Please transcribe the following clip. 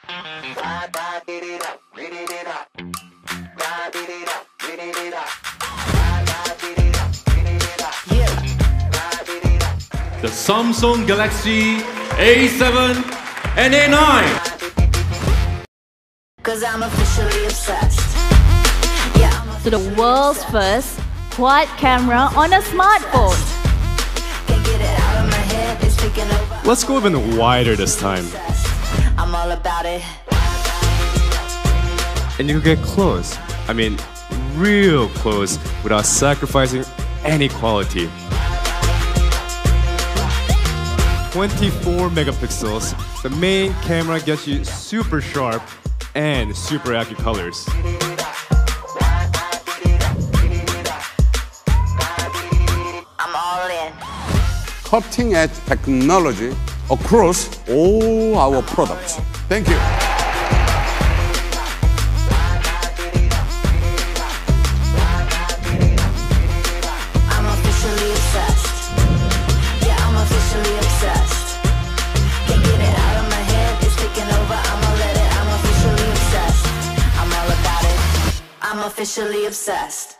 The Samsung Galaxy A7 and A9. Cause I'm officially obsessed. Yeah, So the world's first quad camera on a smartphone. can't get it out of my head. It's taking over. Let's go even wider this time. I'm all about it. And you can get close. I mean, real close without sacrificing any quality. 24 megapixels. The main camera gets you super sharp and super accurate colors. I'm all in. Cutting-edge technology across all our products. Thank you. I'm officially obsessed. Yeah, I'm officially obsessed. Can't get it out of my head. It's taking over. I'ma let it. I'm officially obsessed. I'm all about it. I'm officially obsessed.